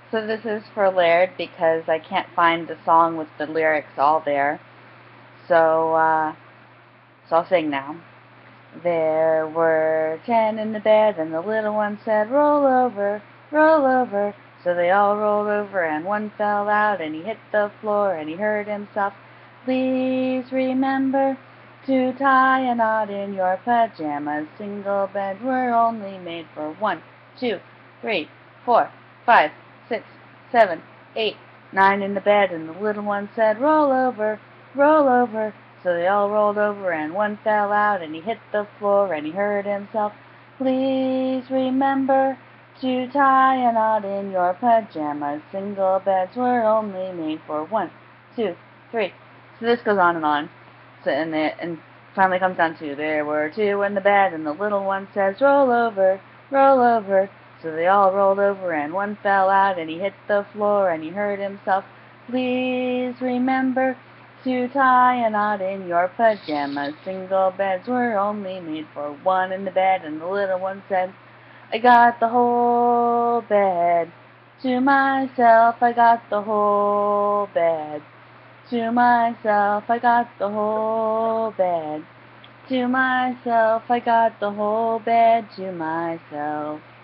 So this is for Laird because I can't find the song with the lyrics all there. So I'll sing now. There were 10 in the bed, and the little one said, roll over, roll over. So they all rolled over, and one fell out, and he hit the floor, and he hurt himself. Please remember to tie a knot in your pajamas. Single beds were only made for 1, 2, 3, 4, 5, 6, 7, 8, 9 in the bed, and the little one said, roll over, roll over. So they all rolled over, and one fell out, and he hit the floor, and he hurt himself. Please remember to tie a knot in your pajamas. Single beds were only made for 1, 2, 3. So this goes on and on. So and finally comes down to there were 2 in the bed, and the little one says, roll over, roll over. So they all rolled over, and one fell out, and he hit the floor, and he hurt himself. Please remember to tie a knot in your pajamas. Single beds were only made for 1 in the bed, and the little one said, I got the whole bed. To myself, I got the whole bed. To myself, I got the whole bed. To myself, I got the whole bed to myself.